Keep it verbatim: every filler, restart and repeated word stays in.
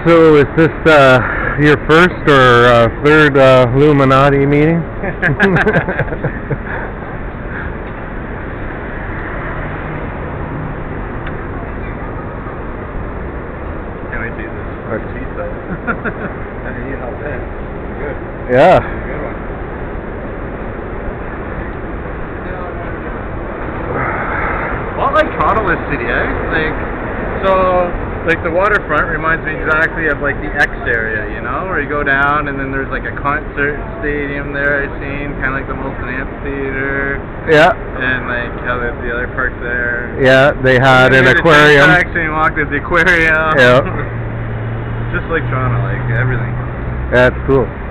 So is this uh, your first or uh, third uh, Illuminati meeting? Can we see this? Our pizza. I need you help in. Good. Yeah. Good one. Well, I like Toronto this city, eh? Like, so, like the waterfront reminds me exactly of like the X area, you know, where you go down and then there's like a concert stadium there I've seen, kind of like the Molson Amphitheater. Yeah. And like how the, the other parks there. Yeah, they had an aquarium. Actually, walked at the aquarium. Yeah. Just like Toronto, like everything. That's cool.